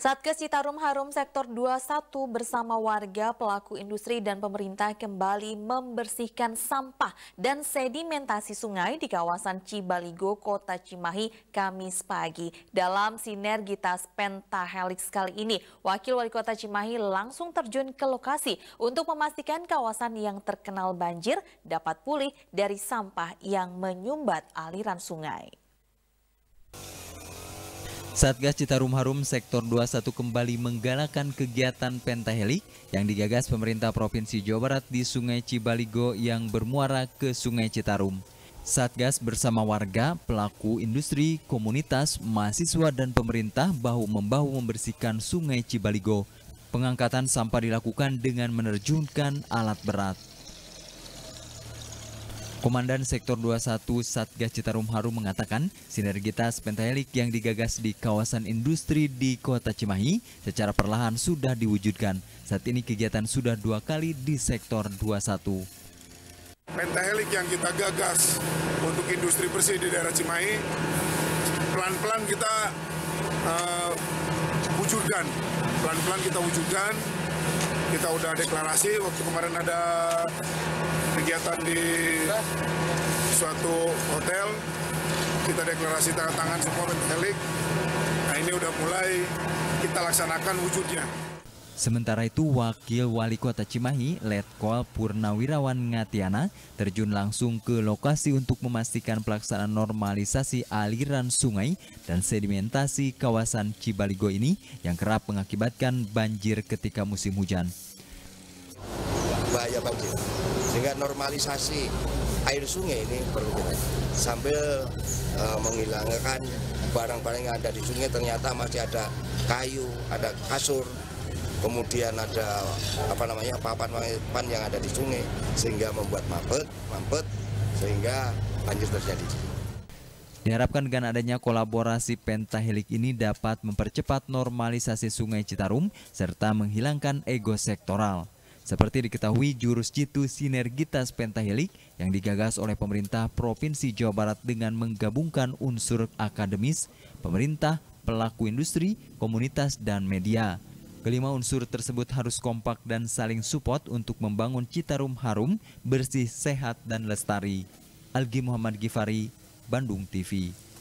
Satgas Citarum Harum Sektor 21 bersama warga, pelaku industri dan pemerintah kembali membersihkan sampah dan sedimentasi sungai di kawasan Cibaligo, Kota Cimahi, Kamis pagi. Dalam sinergitas pentahelix kali ini, Wakil Wali Kota Cimahi langsung terjun ke lokasi untuk memastikan kawasan yang terkenal banjir dapat pulih dari sampah yang menyumbat aliran sungai. Satgas Citarum Harum Sektor 21 kembali menggalakkan kegiatan pentahelix yang digagas pemerintah Provinsi Jawa Barat di Sungai Cibaligo yang bermuara ke Sungai Citarum. Satgas bersama warga, pelaku industri, komunitas, mahasiswa dan pemerintah bahu-membahu membersihkan Sungai Cibaligo. Pengangkatan sampah dilakukan dengan menerjunkan alat berat. Komandan Sektor 21 Satgas Citarum Harum mengatakan sinergitas pentahelix yang digagas di kawasan industri di Kota Cimahi secara perlahan sudah diwujudkan. Saat ini kegiatan sudah 2 kali di Sektor 21. Pentahelix yang kita gagas untuk industri bersih di daerah Cimahi, pelan-pelan kita wujudkan. Pelan-pelan kita wujudkan. Kita udah deklarasi waktu kemarin ada kegiatan di suatu hotel, kita deklarasi tanda tangan semua pentahelix. Nah ini udah mulai kita laksanakan wujudnya. Sementara itu, Wakil Wali Kota Cimahi, Letkol Purnawirawan Ngatiana, terjun langsung ke lokasi untuk memastikan pelaksanaan normalisasi aliran sungai dan sedimentasi kawasan Cibaligo ini yang kerap mengakibatkan banjir ketika musim hujan. Bahaya banjir, sehingga normalisasi air sungai ini perlu sambil menghilangkan barang-barang yang ada di sungai. Ternyata masih ada kayu, ada kasur, kemudian ada papan yang ada di sungai sehingga membuat mampet sehingga banjir terjadi. Diharapkan dengan adanya kolaborasi pentahelix ini dapat mempercepat normalisasi Sungai Citarum serta menghilangkan ego sektoral. Seperti diketahui, jurus jitu sinergitas pentahelix yang digagas oleh pemerintah Provinsi Jawa Barat dengan menggabungkan unsur akademis, pemerintah, pelaku industri, komunitas, dan media. Kelima unsur tersebut harus kompak dan saling support untuk membangun Citarum Harum bersih, sehat, dan lestari. Algi Muhammad Gifari, Bandung TV.